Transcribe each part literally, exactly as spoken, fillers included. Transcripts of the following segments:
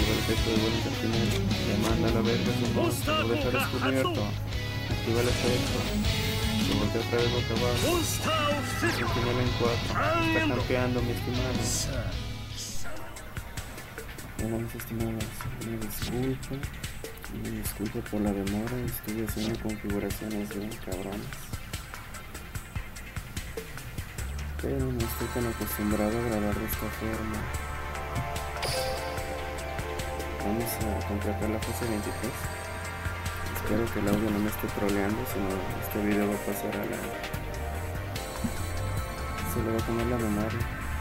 activa el efecto de vuelo en centinela, le manda a la verga su monstruo, lo deja descubierto, activa el efecto, se voltea otra vez boca abajo, centinela en cuatro, está campeando mi estimado. Hola mis estimados, me disculpo, me disculpo por la demora, estoy haciendo configuraciones bien cabronas, pero no estoy tan acostumbrado a grabar de esta forma. Vamos a completar la fase veintitrés. Espero que el audio no me esté troleando, sino este video va a pasar a la... se le va a poner la memoria.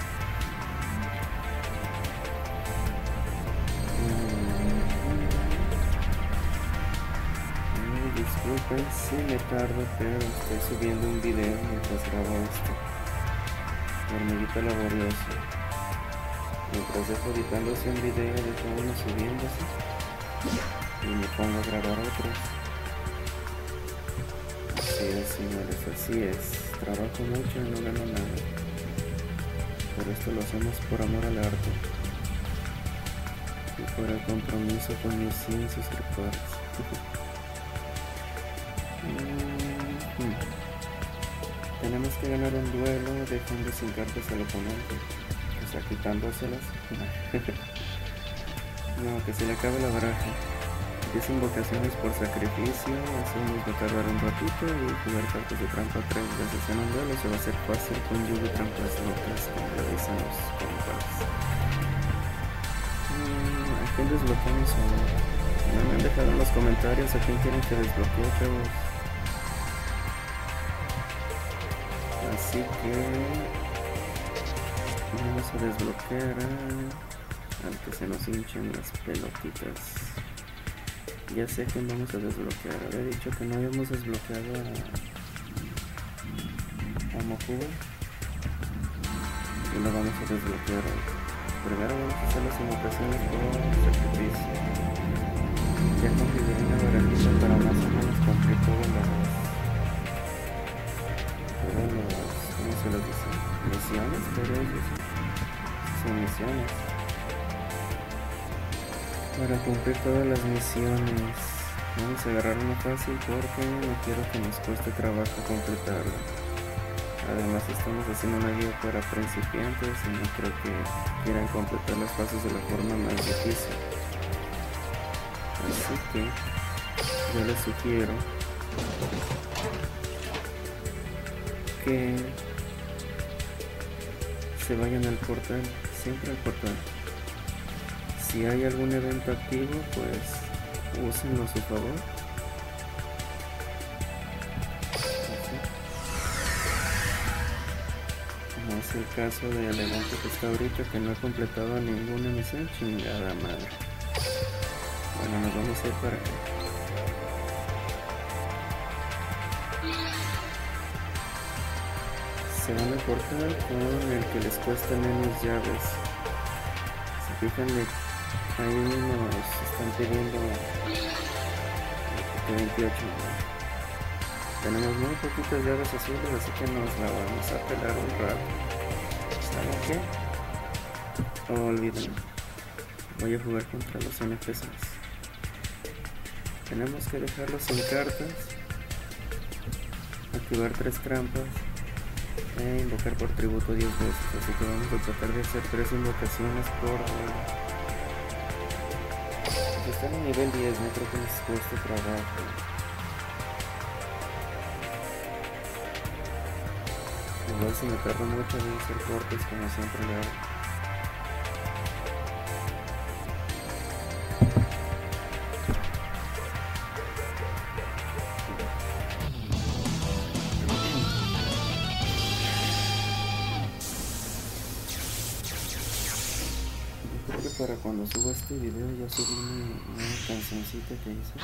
Mm, disculpen si me tardo, pero estoy subiendo un video mientras grabo esto. Hormiguita laboriosa. Mientras dejo editándose un video, dejo uno subiéndose y me pongo a grabar otros. Así es, señores, así es. Trabajo mucho y no gano nada, pero esto lo hacemos por amor al arte y por el compromiso con mis cien suscriptores. mm-hmm. Tenemos que ganar un duelo dejando sin cartas al oponente, o sea, quitándoselas. No, que se le acabe la baraja. diez invocaciones por sacrificio, eso nos va a tardar un ratito, y jugar cartas de trampa tres veces en un duelo se va a hacer fácil con lluvia y trampas locas, como lo dicen los compas. Mm, ¿A quién desbloqueamos ahora? No me han dejado en los comentarios a quién quieren que desbloquee, chavos. Así que vamos a desbloquear a, al que se nos hinchen las pelotitas. Ya sé quién vamos a desbloquear. Había dicho que no habíamos desbloqueado a, a Mokuba y lo vamos a desbloquear hoy. Primero vamos a hacer las invocaciones por sacrificio. Ya configuré una barajita para más o menos cumplir todas las todas las, ¿cómo se los dice? Misiones, pero ellos son misiones. Para cumplir todas las misiones vamos a agarrar una fácil porque no quiero que nos cueste trabajo completarla. Además estamos haciendo una guía para principiantes y no creo que quieran completar las fases de la forma más difícil. Así que yo les sugiero que se vayan al portal, siempre al portal. Si hay algún evento activo, pues úsenlo a su favor. Así. Como es el caso del evento que está ahorita, que no he completado ninguna misión, chingada madre. Bueno, nos vamos a ir para acá. Se van a portal con el que les cuesta menos llaves. Se fijan de ahí nos están pidiendo veintiocho. Tenemos muy poquitas llaves azules, así que nos la vamos a pelar un rato. ¿Saben qué? Oh, olvídenlo. Voy a jugar contra los N P Cs. Tenemos que dejarlos sin cartas, activar tres trampas e invocar por tributo diez veces. Así que vamos a tratar de hacer tres invocaciones por duelo. Están en nivel diez, no creo que les cueste trabajo. Igual si me tardo mucho voy a hacer cortes como siempre le hago. Para cuando suba este video ya subí una, una cancioncita que hice.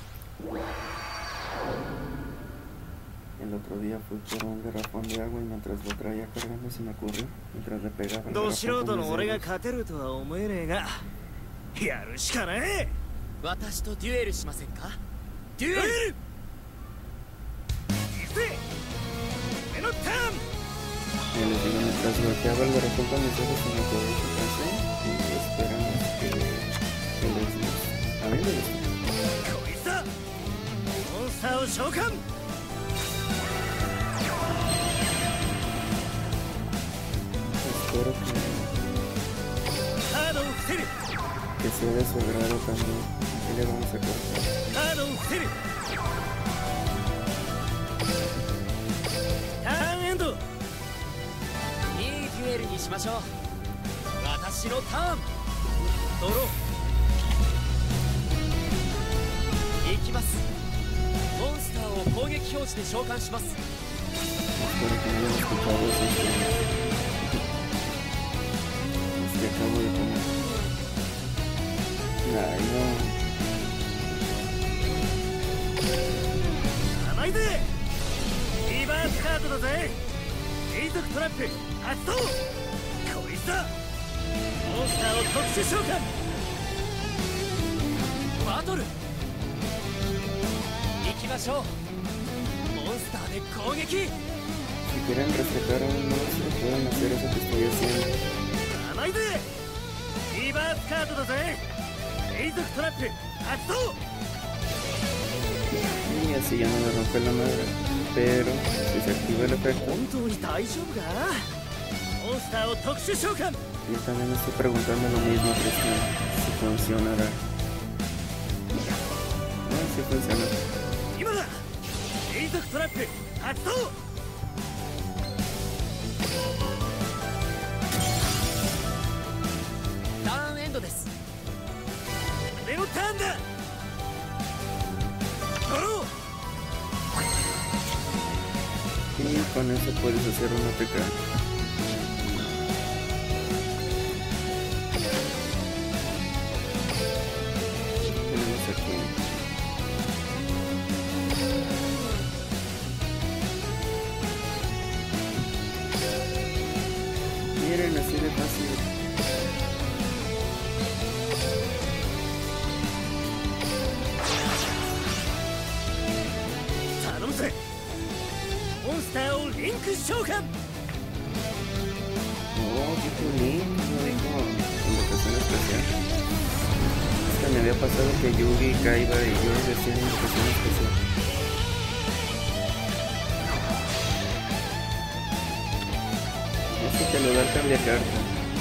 El otro día fui por un garrafón de agua y mientras lo traía cargando se me ocurrió, mientras le pegaba el garrafón con mis y les digo, mientras golpeaba el garrafón con mis dedos se me ocurrió esta canción y esperamos que Espero que, que sea de su agrado también. Aquí le vamos a cortar. デュエルにしましょう。私のターン。ドロー。行きます。モンスターを攻撃表示で召喚します。 Espero que no hayan escuchado eso. Es que acabo de comer. Ay, no. 甘いぜ。リバースカードだぜ。永続トラップ発動。こいつだ。モンスターを特殊召喚。バトル。行きましょう。モンスターで攻撃。 Si quieren respetar a un monstruo, pueden hacer eso que estoy haciendo. Y así ya no me rompe la madre. Pero si se activa el efecto, yo también me estoy preguntando lo mismo, Cristian, si funcionará. No, si funciona. Y con eso puedes hacer una P K. Tenemos aquí. Miren, así de fácil. Oh, qué bonito, no dijo invocación especial. Es que me había pasado que Yugi, Kaiba y yo decían invocación especial. Eso te lo da el cambiacarta.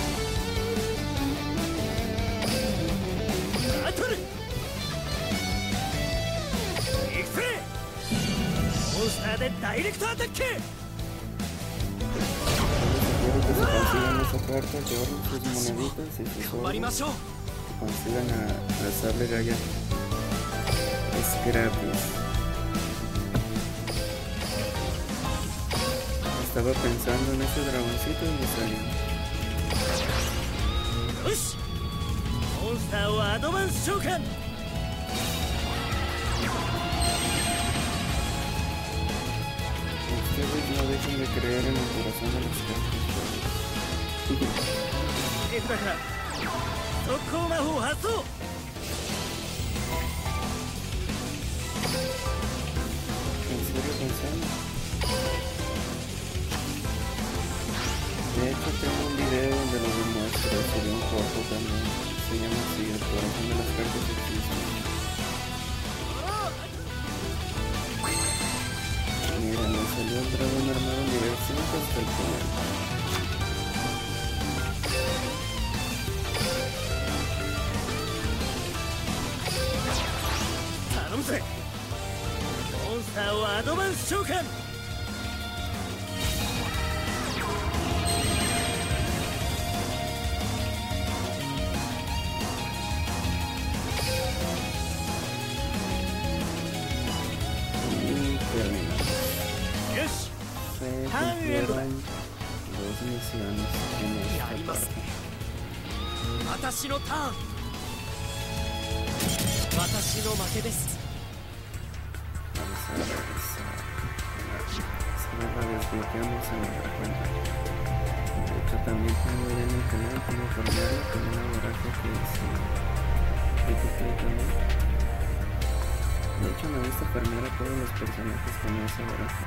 ¡Directo ataque! Quiero que se consigan esa carta, que ahorren sus moneditas y sus ojos, que consigan a, a Sable Gaia. Es gratis. Estaba pensando en ese dragoncito y me salió. Ustedes no dejen de creer en el corazón de las cartas. ¿En serio pensando? De hecho tengo un video donde lo demuestro, sería un corto también. Se llama así, el corazón de las cartas existe. Mira, me salió el dragón armado nivel cinco hasta el final. Monsterをアドバンス召喚。やりますね。私のターン。私の負けです。Desbloqueamos en nuestra cuenta. De hecho también tengo ya en el canal como formarlo con una baraja que es P P T también. De hecho me gusta farmear a todos los personajes con esa baraja.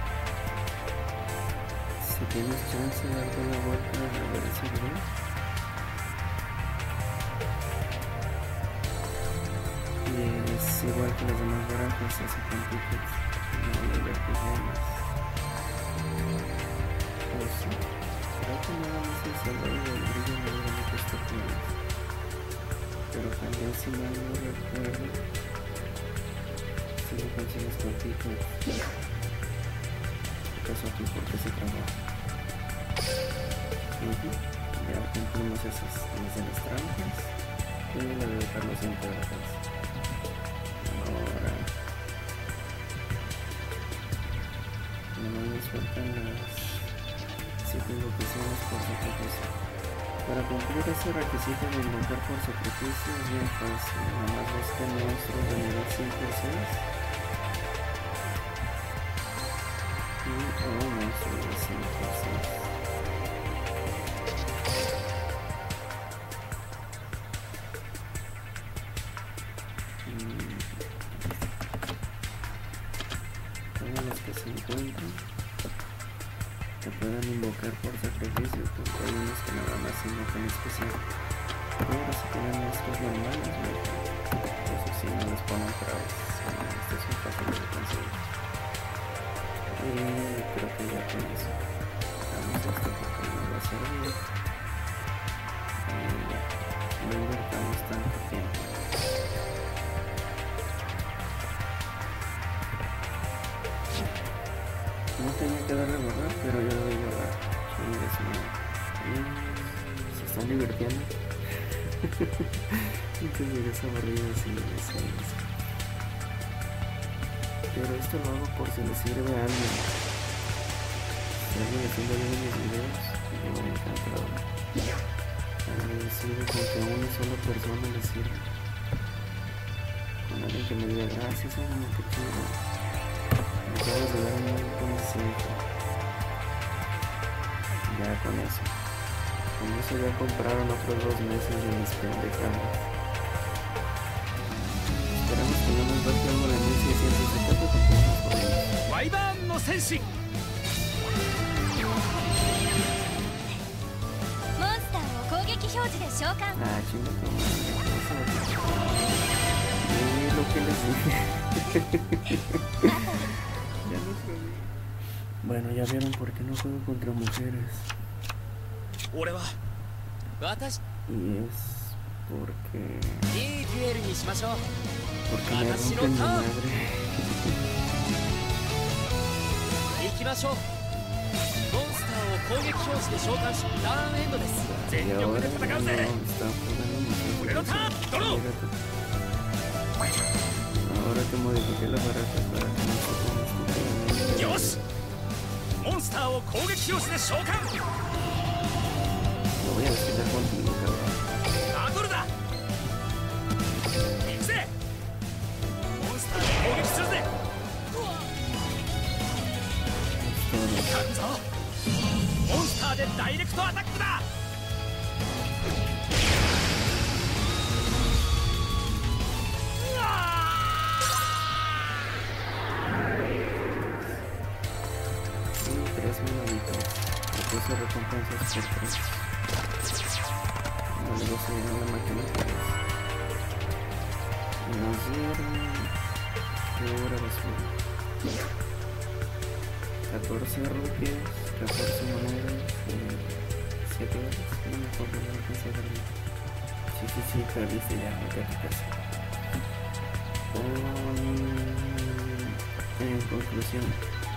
Si tienes chance de darte una vuelta a ver ese video, es igual que las demás barajas, se hace con tickets, no le invertís gemas. Pues sí, creo que nada más el soldado del brillo no le cuesta gemas. Pero también, si mal no recuerdo, si lo consigues con tickets. ¿Qué pasó aquí? ¿Por qué se trabaja? Uh-huh. Ya cumplimos esas de las trampas y la de dejar los integrados. Ahora nomás nos faltan las siete invocaciones por sacrificio. Para cumplir ese requisito de invocar por sacrificio es bien fácil. Nomás busquen monstruos de nivel cinco o seis y un monstruo de cinco o seis. Que puedan invocar por sacrificio, porque hay unos que nada más invocan especial. Pero si tienen monstruos normales, eso sí, no les ponen trabas. Estos son fáciles de conseguir. Y creo que ya con eso hagamos esto porque nos va a servir. Y ya, no invertamos tanto tiempo. No tenía que darle guardar, pero yo lo voy a guardar. Se están divirtiendo. Muchas veces aburridas y eso. Pero esto lo hago por si le sirve a alguien. Si alguien haciendo bien mis videos, yo me encantado. Agradecido con que a una sola persona le sirva. Con alguien que me diga gracias, amigo, que chido. Me acabas de dar un buen consejo. Ya con eso. Con eso ya compraron otros dos meses de mis pendejadas. Esperamos que no nos baje algo de mil seiscientos setenta porque vamos por ahí. ¡Waiban no Senshi! Ah, chinga tu madre. Y lo que les dije. Ya no sabía. Bueno, ya vieron por qué no juego contra mujeres. Y es porque... Porque me rompen la madre. Y ahora no está jugando mujeres. Ahora que modifiqué la baraja para que no se ponga estúpidamente. Lo voy a desquitar contigo, cabrón. Tres moneditas. Le puse recompensas por tres. No le gusta llenar la máquina por eso. Nos dieron pura basura. catorce rupias, catorce monedas, siete horas. No me acuerdo, no alcancé a ver bien. Sí, sí, sí, pero dice ya, no te quitas. En conclusión,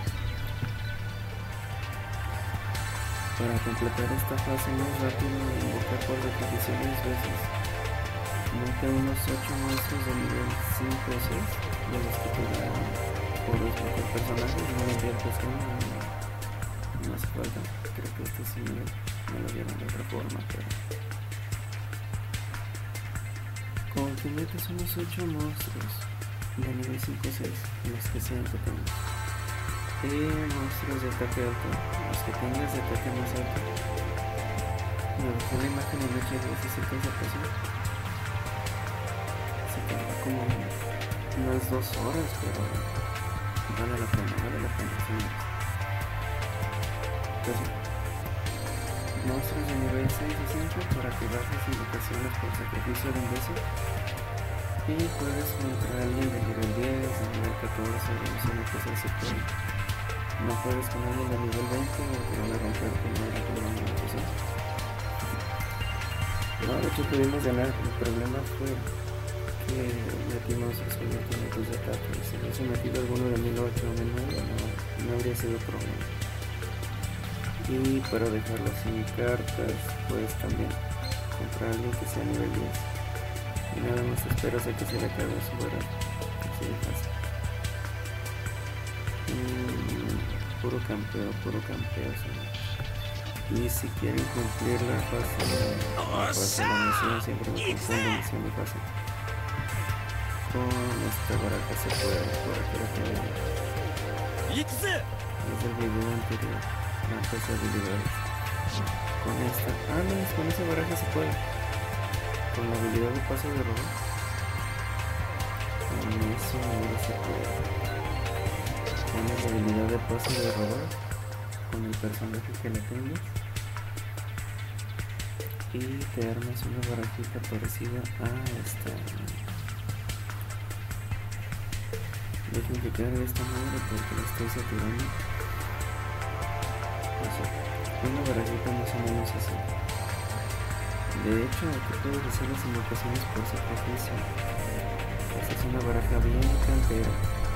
para completar esta fase más rápido e invocar por repetición diez veces, mate unos ocho monstruos de nivel cinco o seis, de los que te dan por desbloquear personajes, no me inviertes uno, no, no hace falta. Creo que este sí me, me lo dieron de otra forma, pero con que metes unos ocho monstruos de nivel cinco o seis, los que sean que tengas, y monstruos de ataque alto, los que tengas de ataque más alto. Me dejé la imagen en H D, si se alcanza a pasar. Se tarda como unas dos horas, pero vale la pena, vale la pena. Sí. Entonces, monstruos de nivel seis y cinco para que bajes invocaciones por sacrificio de imbécil. y juegues contra alguien de nivel diez, de nivel catorce, de misión especial si puede. No juegues con alguien de nivel veinte o te van a romper tu madre con la munición. No, de hecho pudimos ganar. El problema fue que metimos solamente minutos de ataque. Si hubiese metido alguno de mil ocho o mil nueve no, no habría sido problema. Y para dejarlo sin cartas, pues también comprar alguien que sea nivel diez. Y nada más esperas a que se le acabe su barra. Así de fácil. Mm, puro campeo, puro campeo. ¿Sabes? Y si quieren cumplir la fase, la fase de la misión, siempre me confundo misión de fase. Con esta baraja se puede, por aquí la tengo. Desde el video anterior, cuántas habilidades. Con esta, ah no, con esa baraja se puede. Con la habilidad de paso de robo. Con eso ahora se puede. Pones la habilidad de paso de robar con el personaje que le tengas y te armas una barajita parecida a esta. Dejen que cargue esta madre porque la estoy saturando. O sea, una barajita más o menos así. De hecho, aquí puedes hacer las invocaciones por sacrificio. Esta es una baraja bien cantera.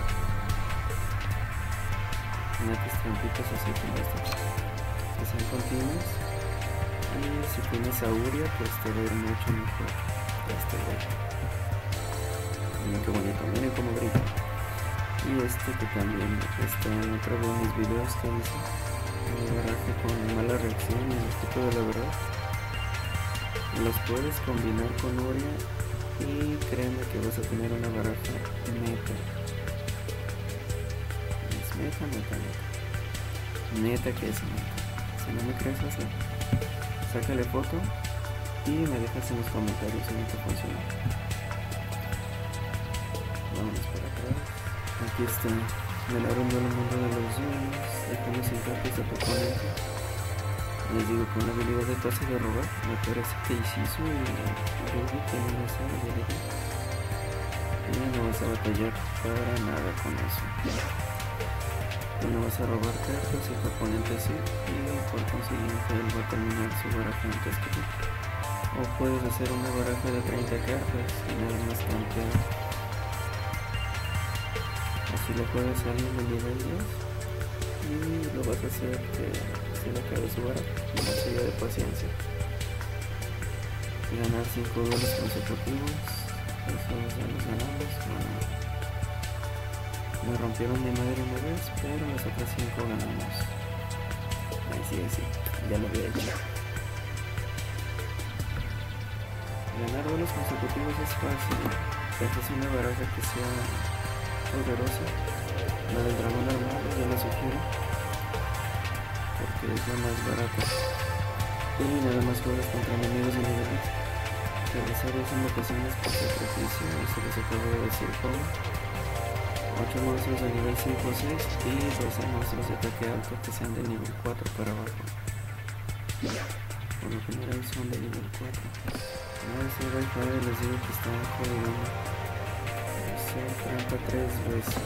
Metes trampitas así como estas que sean continuas, y si tienes auria pues te va a ir mucho mejor este güey. Miren qué bonito, miren cómo brilla. Y este que también está en otro de mis videos que hice, un baraje con mala reacción en el tipo de la verdad, los puedes combinar con auria y créeme que vas a tener una baraja meta. Meta, meta, meta. Neta que es meta. Si no me crees, hazlo. Sácale foto y me dejas en los comentarios si no te funciona. Vámonos para atrás. Aquí está el aroma del mundo de los dioses. Dejamos sin cartas a tu oponente. Les digo, con la habilidad de pase de robar, me parece que Isisu y Yugi tienen esa habilidad. Y no vas a batallar para nada con eso. No vas a robar cartas y tu oponente sí, y por consiguiente él va a terminar su baraja antes que tú. O puedes hacer una baraja de treinta cartas y nada más campear. Así lo juegas a alguien de nivel diez y lo vas a hacer que se le acabe su baraja. Una serie de paciencia. Ganar cinco duelos consecutivos, eso ya los ganamos. Bueno, me rompieron mi madre una vez, pero las otras cinco ganamos. Ahí sí, sí, ya lo había hecho. Ganar duelos consecutivos es fácil. Te haces una baraja que sea poderosa. La del dragón armado, ya la sugiero, porque es la más barata. Y nada más juegas contra enemigos de nivel diez. Realizar dos invocaciones por sacrificio, eso les acabo de decir cómo. ocho monstruos de nivel cinco o seis y doce monstruos de ataque alto que sean de nivel cuatro para abajo. Por lo general son de nivel cuatro. No, ese wifi les digo que está jodido. Hacer trampa tres veces.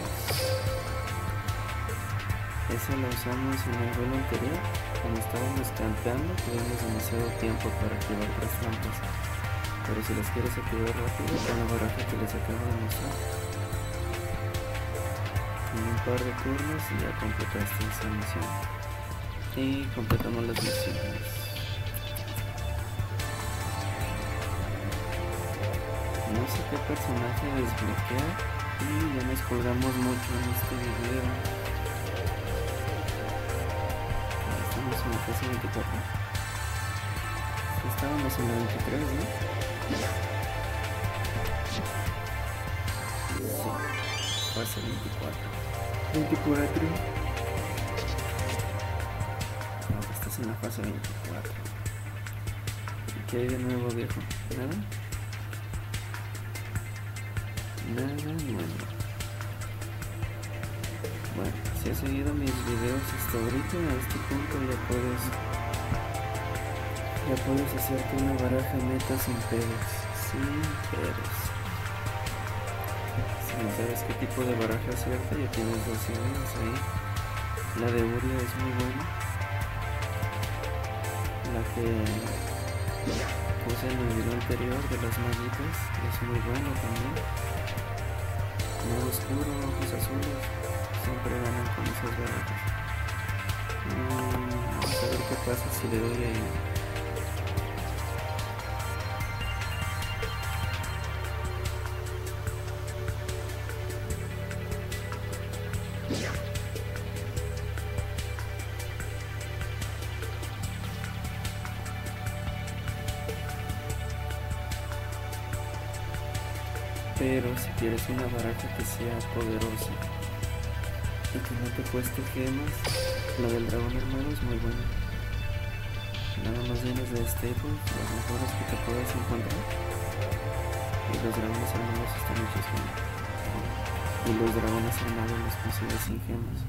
Esa la usamos en el vuelo anterior. Cuando estábamos campeando tuvimos demasiado tiempo para activar tres trampas. Pero si las quieres activar rápido, con la baraja que les acabo de mostrar, en un par de turnos y ya completaste esa misión. Y completamos las misiones. No sé qué personaje desbloquear y ya nos colgamos mucho en este video. Estamos en la fase veinticuatro. Estábamos en la veintitrés, ¿no? Sí, fase veinticuatro. veinticuatro. No, estás en la fase veinticuatro. ¿Y qué hay de nuevo, viejo? ¿Nada? Nada nuevo. Bueno, si has seguido mis videos hasta ahorita, a este punto ya puedes ya puedes hacerte una baraja meta sin pedos, sin pedos. Si no sabes qué tipo de baraja hacerte, ya tienes dos ideas ahí. La de Uria es muy buena. La que puse en el video anterior de las maguitas es muy buena también. Mago oscuro, ojos azules, siempre ganan con esas barajas. Mm, vamos a ver qué pasa si le doy ahí. Pero si quieres una baraja que sea poderosa y que no te cueste gemas, la del dragón armado es muy buena. Nada más vienes de staples, las mejores que te puedes encontrar. Y los dragones armados están hechos con... Y los dragones armados los consigues sin gemas.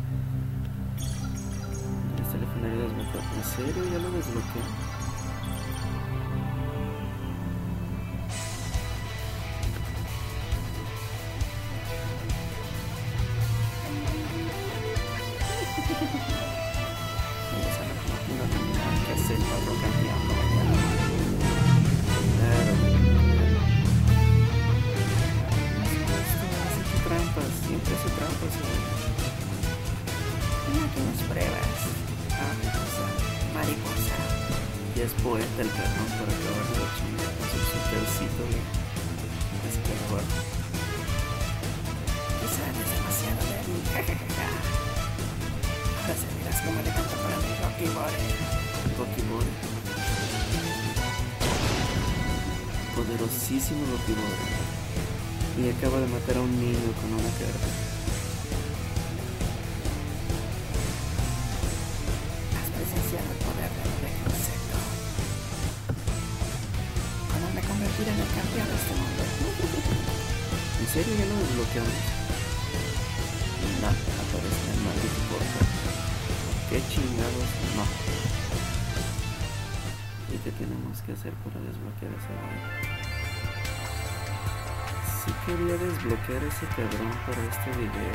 Este legendario desbloqueado. ¿En serio? Ya lo desbloqueé. Siempre hace trampas, mira que nos pruebas. Ah, cosa, mariposa. Ya es poeta el cabrón para acabar de chingar con su supercito de escarbar. Quizá es demasiado débil. Ahora se miras como le canta para mi Rocky Bore. Rocky Bore. Poderosísimo Rocky Bore. Y acaba de matar a un niño con una carta. Has presenciado el poder del preconcepto. Cuando me convertiré en el campeón de este mundo. ¿En serio ya lo desbloqueamos? No, aparece en el maldito portal. ¿Qué chingados? No. ¿Y qué tenemos que hacer para desbloquear ese baile? Sí quería desbloquear ese cabrón para este video,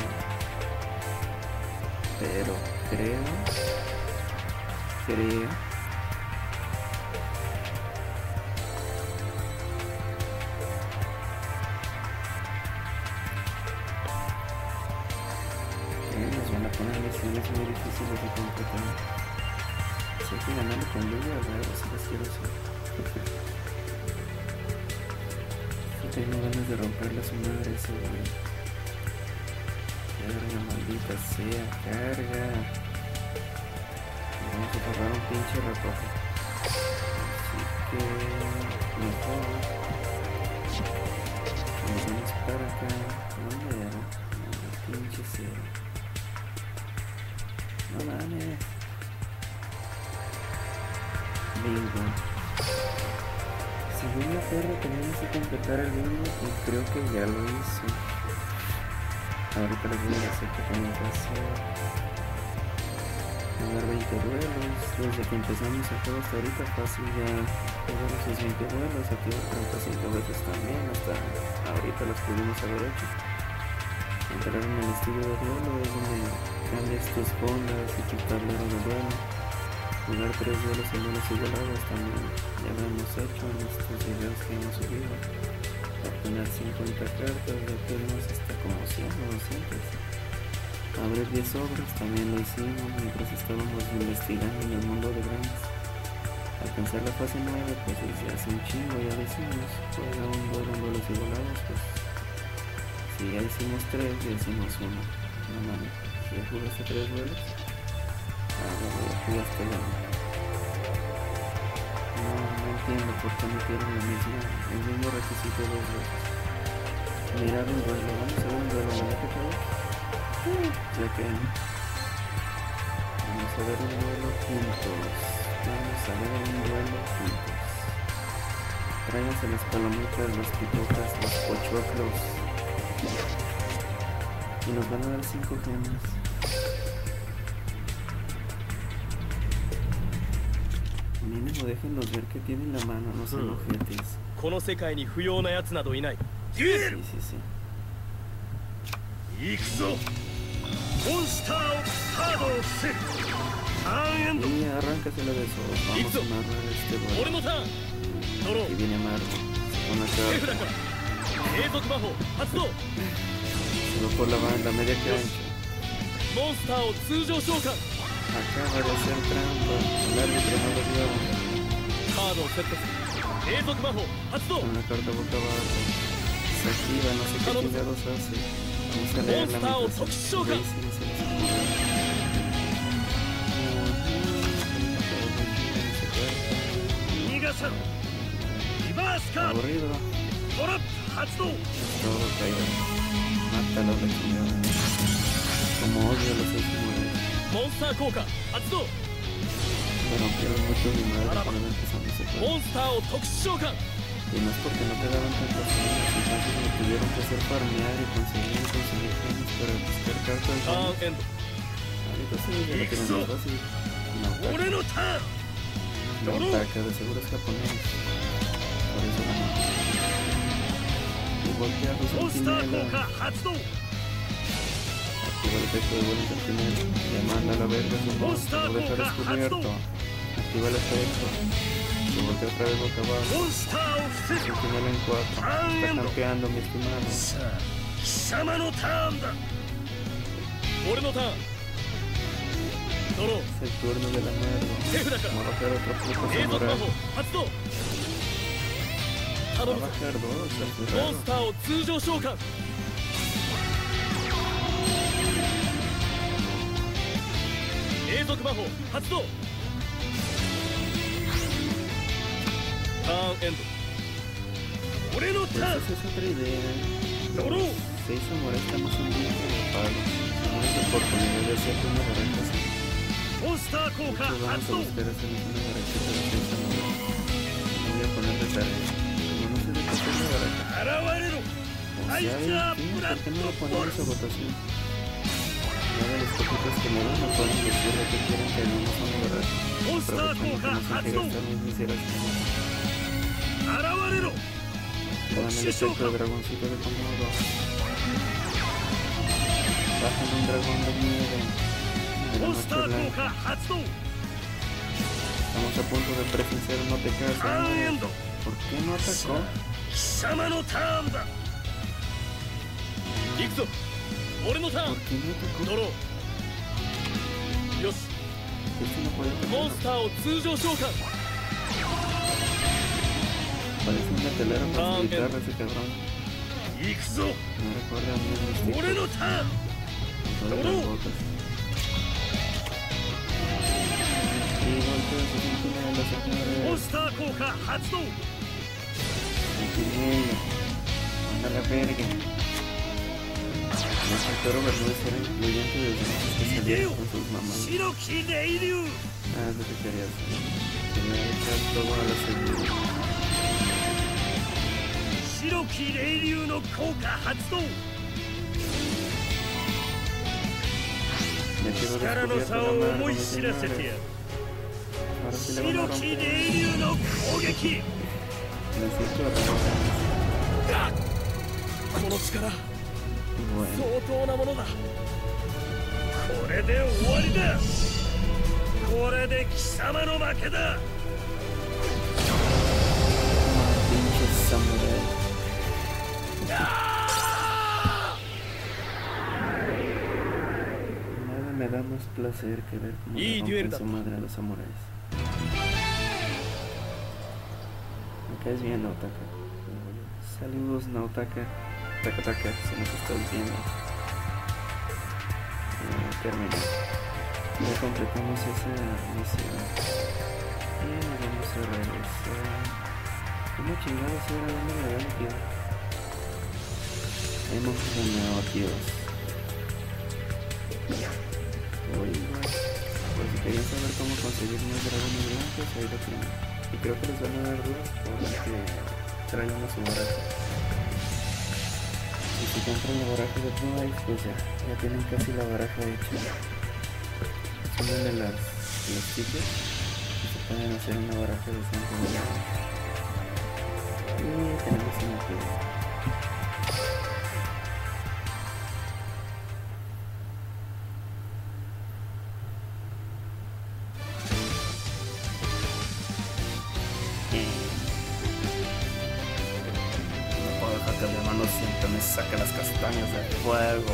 pero creo, creo que nos van a poner misiones muy difíciles de completar. Si hay que ganarle con lluvia, a ver si las quiero hacer. Tengo ganas de romperle a su madre ese güey. Carga, maldita sea, carga. Vamos a agarrar un pinche ratojo. Así que mejor nos vamos para acá. ¿Dónde era? No, pinche cielo. No mames. Bingo. Según la perra tenemos que completar el bingo y creo que ya lo hice. Ahorita les voy a hacer que tengo que hacer. Jugar veinte duelos. Desde que empezamos el juego hasta ahorita fácil ya jugar esos veinte duelos. Activar treinta y cinco veces también. Hasta ahorita los pudimos haber hecho. Entrar en el estilo de duelo es donde cambias tus fondas y tu tablero de duelo. Jugar tres duelos en duelos igualados también ya lo hemos hecho en estos videos que hemos subido. Obtener cincuenta cartas, ya tenemos hasta como cien o doscientos. Abrir diez sobres también lo hicimos mientras estábamos investigando en el mundo de grandes. Alcanzar la fase nueve pues desde hace un chingo ya lo hicimos. Juega un duelo en duelos igualados, pues si ya hicimos tres, ya hicimos uno. No mames, ¿ya jugaste tres duelos? Ah, bueno, ya jugaste ya. No, no entiendo por qué metieron la misma, el mismo requisito de dos veces. Mirar un duelo, vamos a ver un duelo, ¿verdad que todo? Ya que vamos a ver un duelo juntos. Vamos a ver un duelo juntos. Tráiganse las palomitas, las pitotas, los pochoclos. Y nos van a dar cinco gemas. Mínimo déjenos ver que tienen la mano, no sean ojetes. Sí, sí, sí. 行くぞ。モンスターをカードを伏せる。ターンエンド。 Y arráncasela de eso. Vamos a narrar este duelo. 俺のターン。ドロー。 Aquí viene Marco. Con la 手札 carta. から継続魔法発動。 Se va por la banda, media cancha. モンスターを通常召喚。 Acaba de hacer trampa. El árbitro no lo vio. カードをセットする。継続魔法発動。 Con la carta boca abajo. Se activa, no sé qué chingados hace. Vamos a leer la Monster mitad. Shokan. Aburrido. Todo caído. Mátalo, la chingada. Como odio los últimos. モンスター効果発動。 Me rompieron mucho mi madre cuando empezamos a jugar. モンスターを特殊召喚。 Y no es porque no te daban tantas cosas, entonces me tuvieron que hacer farmear y conseguir conseguir genes para buscar cartas. ターンエンド。 Ahorita sí, ya lo tienen más fácil. No 俺 ataca. のターン。 No ataca, de seguro es japonés. Por eso no mata. Y voltea a su モンスター効 sentinela. 果発動。 Activa el efecto de vuelo sentinela. Ya manda a la verga su monstruo. Lo deja descubierto. Activa el efecto. Se voltea otra vez boca abajo. モンスターを伏せる。 Sentinela en cuatro. Está campeando, mi estimado. さあ貴様のターンだ。俺のターン。ドロー。 Es el turno de la mierda. 手札か Vamos a bajar otro puto ら継続魔 samurai. 法発動。頼 Va a むぞ。 bajar dos, es モ raro. ンスターを通常召喚。継続魔法発動。ターンエンド。俺の Pues ターン。 esa es otra idea. Doró. Los seis samuráis estamos un día de palo. Tenemos oportunidad de hacer una baraja así. モンスター効果 Entonces vamos 発 a 動。 buscar hacer una barajita de seis samuráis. Me voy a poner de tarea. Como no sé de qué hacer la baraja. 現れろ。 O アイ sea, スア ¿por ブラッ qué no ド lo ボール ponemos a votación? Nada de los poquitos que me dan no pueden decir de que quieren que hagamos una baraja. モンスター効 Aprovechando que 果 nos 発 quiere 動。 gastar mis miseras como 現れろ。 le dan el efecto de dragoncito de Komodo. Bajan un dragón de nieve. De la モンスタ noche ー効 blanca. 果発動。 Estamos a punto de presenciar un ターンエン ataque. ド。 ¿Por qué no さ atacó? あ貴様のターンだ。行くぞ。俺のター ¿Por ン。 qué no atacó? ドロー。よし。 Este no puede モン atacar. スターを通常召喚。 Parece un metalero con Ah, su ok. guitarra ese cabrón. 行くぞ。 Me recuerda a mí en mis tiempos. 俺のターン。 Con todas las botas. Y golpea su sentinela, モン señores. スター効果発動。 Sentinela. Anda la verga. No es el toro Bermúdez era influyente desde antes que saliera con sus mamás. 白き霊竜。 Ah, es lo que quería hacer. Quería echar todo a la segura. 白き霊竜の効果発動。 Me quedo 力の descubierto 差 la を mano, 思い mis 知らせて señores. やる。 Ahora sí le van a 白 romper. き霊竜の攻撃。 Necesito arrancar. この力 Bueno. 相当なものだ。これで終わりだ。これで貴様の負けだ。 Pinche samurai. Nada me da más placer que ver cómo Y le duelo. rompen su madre a los samuráis. Me caes bien, Naotaka. Saludos, Naotaka. Taka Taka, si nos estás viendo. Ya terminó. Ya completamos esa misión. Y nos vamos a regresar. ¿Cómo chingados era? ¿Dónde me había metido? Hemos ganado, tíos. Oiga, pues si querían saber cómo conseguir más dragones blancos, ahí lo tienen. Y creo que les van a dar dos porque traen una su baraja. Y si compran la baraja de Twice, pues ya, ya tienen casi la baraja hecha. Súmenle las, los tickets y se pueden hacer una baraja de Santo Domingo. Y tenemos una pieza. deja que mi hermano siempre me saque las castañas del fuego.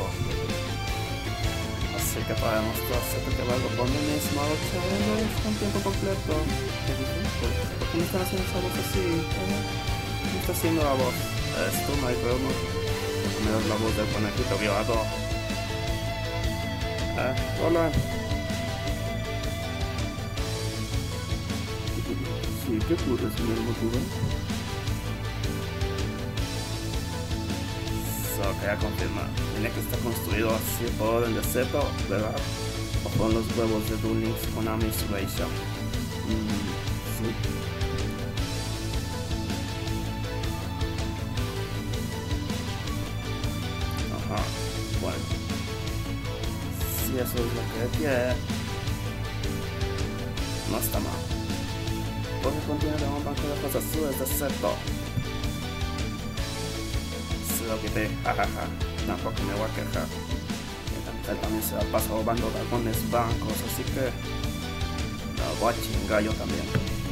Así que para demostrarte que valgo por mí mismo, ocho dólares con tiempo completo. ¿Qué dices? ¿Por qué me están haciendo esa voz así? ¿Qué está haciendo la voz? Es tú, no hay problema. Me das la voz del conejito violador. Ah, hola. Sí, ¿qué ocurre, señor Mokuba? Solo quería confirmar. Tiene que estar construido así por orden de Zeto, ¿verdad? O con los huevos de Duel Links Konami Shueisha. Mm, sí. Ajá, bueno. Si eso es lo que quiere, no está mal. Porque contiene de un banco de cosas azules de Zeto. Se lo quité, jajaja. Tampoco me voy a quejar. Él también se la pasa robando dragones bancos, así que no voy a chingar yo también.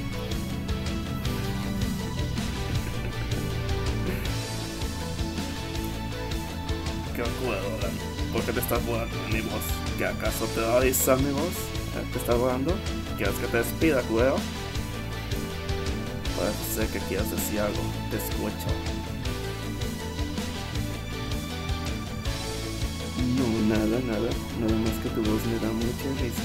¿Qué ocurre, Roland? ¿Por qué te estás burlando de mi voz? ¿Que acaso te va a avisar mi voz? ¿Te estás burlando? ¿Quieres que te despida, culero? Parece ser que quieres decir algo. Te escucho. No, nada, nada. Nada más que tu voz me da mucha risa.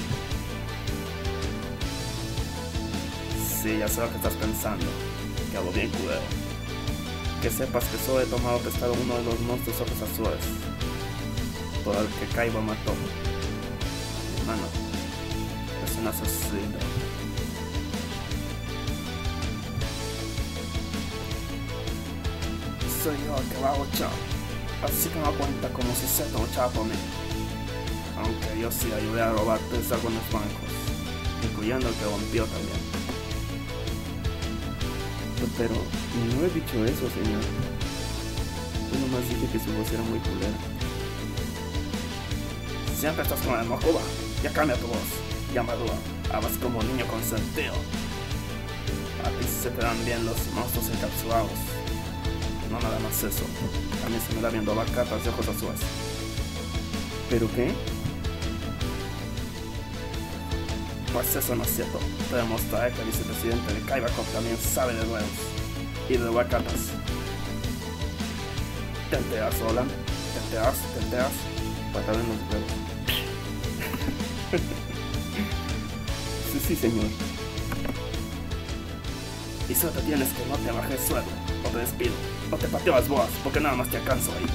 Sí, ya sé lo que estás pensando. Que hago bien, culero. Que sepas que solo he tomado prestado uno de los monstruos ojos azules. Por el que Kaiba mató. Hermano, es un asesino. Soy yo el que va a luchar. Así que no cuenta como si Zeto luchaba por mí. Aunque yo sí ayudé a robar tres dragones bancos, incluyendo el que rompió también. Pero no he dicho eso, señor. Yo nomás dije que su voz era muy culera. Siempre estás con el Mokuba. Ya cambia tu voz. Ya madura. Hablas como un niño consentido. A ti se te dan bien los monstruos encapsulados. No nada más eso. También se me da bien robar cartas de ojos azules. ¿Pero qué? Pues eso no es cierto. Te demostraré que el vicepresidente de Kaiba Corp también sabe de duelos y de robar cartas. ¿Te enteras, Roland? ¿Te enteras? ¿Te enteras? Patada en los huevos. Sí, sí, señor. Y solo te tienes que no te bajes el sueldo, o te despido, o te pateo las boas, porque nada más te alcanzo ahí.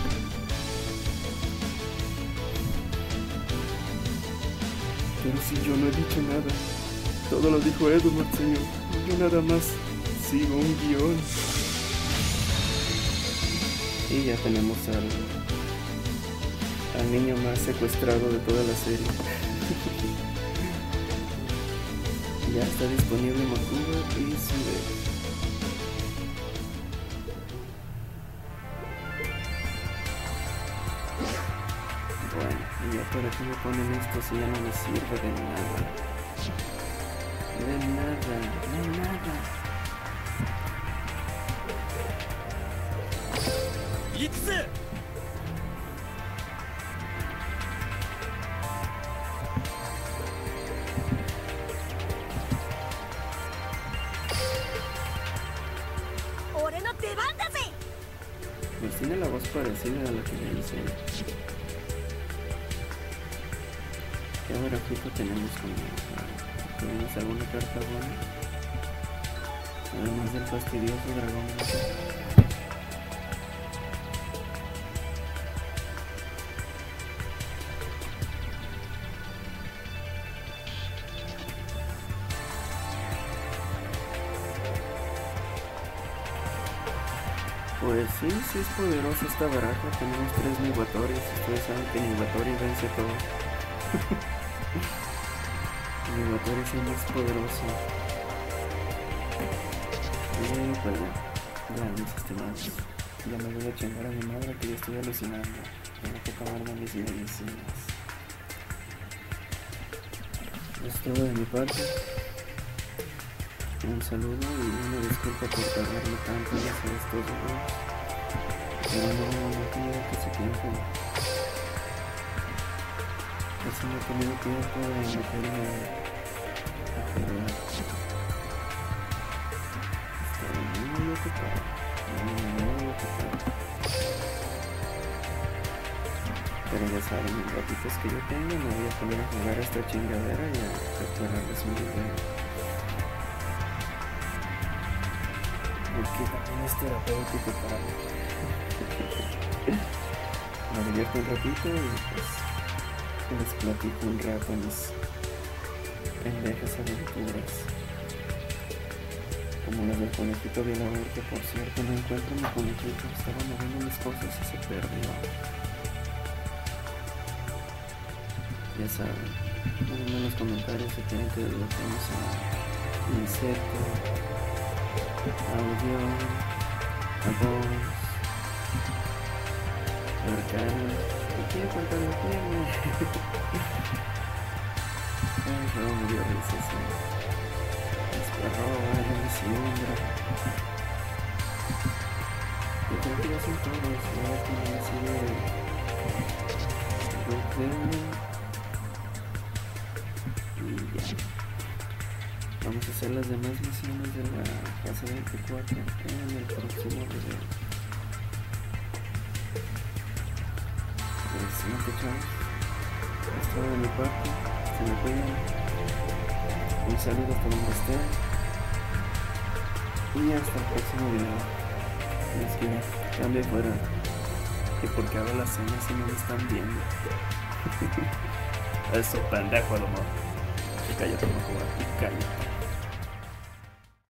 Pero si yo no he dicho nada. Todo lo dijo Edward, señor. Yo nada más sigo un guión. Y ya tenemos al, al niño más secuestrado de toda la serie. Ya está disponible Mokuba y Sube. Bueno, y ya para qué me ponen esto si ya no me sirve de nada. De nada, de nada. ¡Ikuse! Pues tiene la voz parecida a la que me hice. ¿Qué ahora fijo tenemos como? ¿Tenemos alguna carta buena? Además del fastidioso dragón. Pues sí, sí es poderosa esta baraja. Tenemos tres Niwatoris. Ustedes saben que Niwatori vence todo. Niwatori es el más poderoso. Y pues ya, ya mis estimados. Ya me voy a chingar a mi madre que ya estoy alucinando. Tengo que tomarme mis medicinas. Es todo de mi parte. Un saludo y una disculpa por tardarme tanto en hacer estos videos. Pero no, no he tenido casi tiempo. Casi no he tenido tiempo de meterme a jugar. Estoy muy ocupado. Muy, muy ocupado. Pero ya saben, en ratitos que yo tengo me voy a poner a jugar esta chingadera y a capturarles un video. Porque también es terapéutico para mí. Me divierto un ratito y pues les platico un rato mis pendejas aventuras. Como las del conejito violador, que por cierto no encuentro mi conejito, estaba moviendo mis cosas y se perdió. Ya saben, pongan en los comentarios si quieren que desbloqueemos a Insecto, Audio, a Boss, Arcano, cualquier cuanto lo tiene. Ay, no, me dio risa ese. Esparroba, la Misiundra. Yo creo que ya son todos, ahora tienen así de Rockdale. Y ya. Vamos a hacer las demás misiones de la fase veinticuatro en el próximo video. Excelente, chavos. Esto de mi parte. Se me cuidan. Un saludo hasta donde estén. Y hasta el próximo video. Es que cambie fuera. Y porque hago las señas y no me están viendo. Eso pendejo, lo más. Cállate, no jugar, cállate.